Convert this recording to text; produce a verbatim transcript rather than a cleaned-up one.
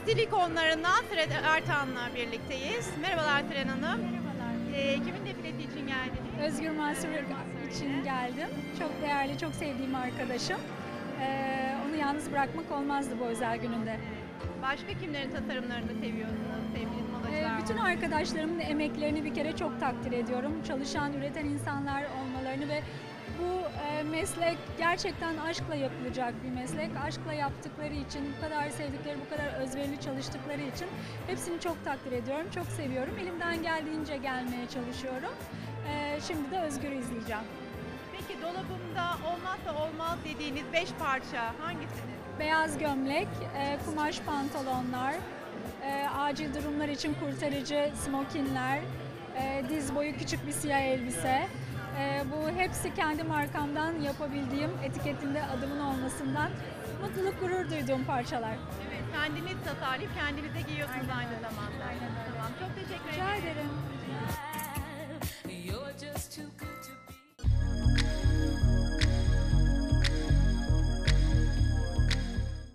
stil ikonlarından Tren Ertan'la birlikteyiz. Merhabalar Tren Hanım. Merhabalar. Ee, kimin defilesi için geldiniz? Özgür Mansur için geldim. Çok değerli, çok sevdiğim arkadaşım. Ee, onu yalnız bırakmak olmazdı bu özel gününde. Başka kimlerin tasarımlarını seviyorsunuz? Sevdiğiniz modacılar Ee, var bütün mı? arkadaşlarımın emeklerini bir kere çok takdir ediyorum. Çalışan, üreten insanlar olmalarını ve bu e, meslek gerçekten aşkla yapılacak bir meslek. Aşkla yaptıkları için, bu kadar sevdikleri, bu kadar özverili çalıştıkları için hepsini çok takdir ediyorum. Çok seviyorum. Elimden geldiğince gelmeye çalışıyorum. Ee, şimdi de Özgür'ü izleyeceğim. Peki dolabımda olmazsa olmaz dediğiniz beş parça hangisiniz? Beyaz gömlek, e, kumaş pantolonlar, e, acil durumlar için kurtarıcı smokinler, e, diz boyu küçük bir siyah elbise. E, bu hepsi kendi markamdan yapabildiğim, etiketimde adımın olmasından mutluluk, gurur duyduğum parçalar. Evet, kendiniz tasarlayıp kendinize giyiyorsunuz Aynen aynı öyle. zamanda. Aynen öyle. Tamam, çok teşekkür